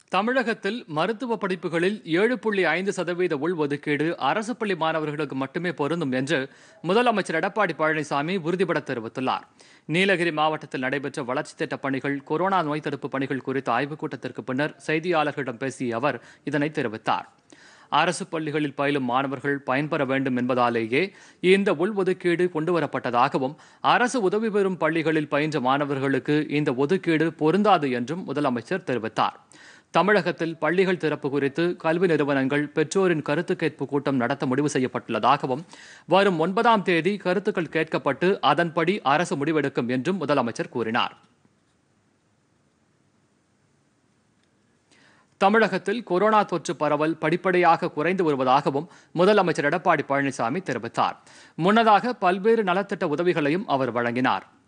தமிழகத்தில் மருத்துவ படிப்புகளில் 7.5% உள்ஒதுக்கீடு அரசு பள்ளி மாணவர்களுக்கு மட்டுமே பொருந்தும் என்று முதலமைச்சர் எடப்பாடி பழனிசாமி உறுதிபட தெரிவித்துள்ளார். நீலகிரி மாவட்டத்தில் நடைபெற்ற வளர்ச்சித் திட்டப் பணிகள், கொரோனா நோய் தடுப்பு பணிகள் குறித்த ஆய்வுக் கூட்டத்திற்கு பின்னர் செய்தியாளர்களிடம் பேசிய அவர் இதனை தெரிவித்தார். அரசு பள்ளிகளில் பயிலும் மாணவர்கள் பயன்பெற வேண்டும் என்பதாலேயே இந்த உள்ஒதுக்கீடு கொண்டுவரப்பட்டதாகவும், அரசு உதவி பெறும் பள்ளிகளில் பயின்ற மாணவர்களுக்கு இந்த ஒதுக்கீடு பொருந்தாது என்றும் முதலமைச்சர் தெரிவித்தார். தமிழகத்தில் பள்ளிகள் திறப்பு குறித்து கல்வி நிறுவனங்கள் பெற்றோரின் கருத்து கேட்பு கூட்டம் நடத்த முடிவு செய்யப்பட்டுள்ளதாகவும், வரும் 9ஆம் தேதி கருத்துக்கள் கேட்கப்பட்டு அதன்படி அரசு முடிவெடுக்கும் என்றும் முதலமைச்சர் கூறினார். தமிழகத்தில் கொரோனா தொற்று பரவல் படிப்படியாக குறைந்து வருவதாகவும் முதலமைச்சர் எடப்பாடி பழனிசாமி தெரிவித்தார். முன்னதாக பல்வேறு நலத்திட்ட உதவிகளையும் அவர் வழங்கினார்.